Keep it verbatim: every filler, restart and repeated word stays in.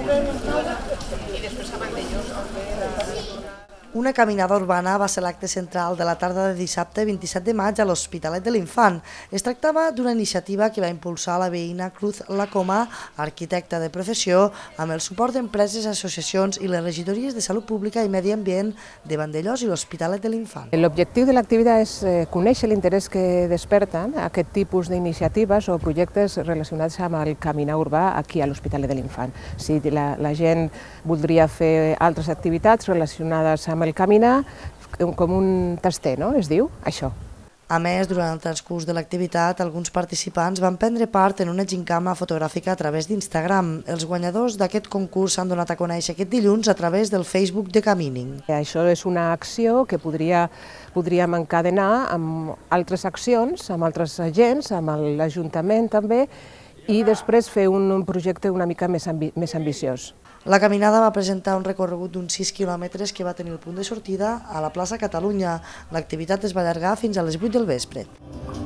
Una caminada urbana va ser l'acte central de la tarda de dissabte vint-i-set de maig a l'Hospitalet de l'Infant. Es tractava d'una iniciativa que va impulsar la veïna Cruz Lacoma, arquitecta de professió, amb el suport d'empreses, associacions i les regidories de Salut Pública i Medi Ambient de Vandellòs i l'Hospitalet de l'Infant. L'objectiu de l'activitat és conèixer l'interès que desperten aquest tipus d'iniciatives o projectes relacionats amb el caminar urbà aquí a l'Hospitalet de l'Infant. Si la, la gent voldria fer altres activitats relacionades amb el caminar, com un taster, no? Es diu això. A més, durant el transcurs de l'activitat, alguns participants van prendre part en una gincama fotogràfica a través d'Instagram. Els guanyadors d'aquest concurs s'han donat a conèixer aquest dilluns a través del Facebook de Camining. Això és una acció que podria, podríem encadenar amb altres accions, amb altres agents, amb l'Ajuntament també, i després fer un projecte una mica més, ambi més ambiciós. La caminada va presentar un recorregut d'uns sis quilòmetres que va tenir el punt de sortida a la plaça Catalunya. L'activitat es va allargar fins a les vuit del vespre.